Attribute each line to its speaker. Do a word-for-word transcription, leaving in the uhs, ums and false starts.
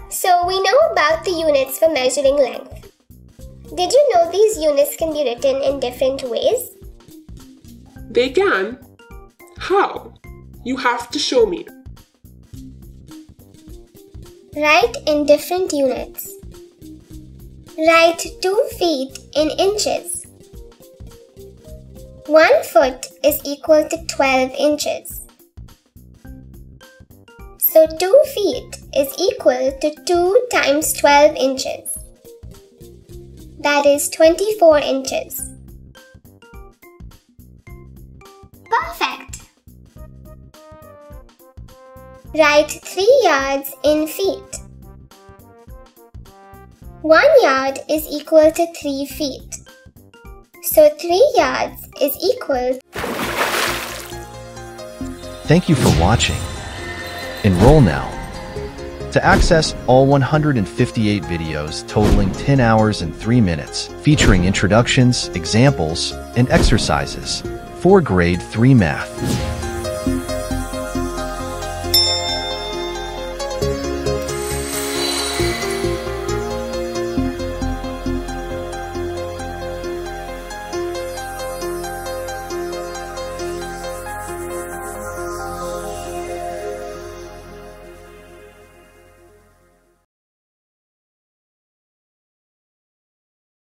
Speaker 1: So we know about the units for measuring length. Did you know these units can be written in different ways?
Speaker 2: They can? How? You have to show me.
Speaker 1: Write in different units. Write two feet in inches. One foot is equal to twelve inches. So two feet is equal to two times twelve inches. That is twenty-four inches. Perfect! Write three yards in feet. One yard is equal to three feet. So three yards is equal.
Speaker 3: Thank you for watching. Enroll now. To access all one hundred fifty-eight videos totaling ten hours and three minutes, featuring introductions, examples, and exercises for grade three math.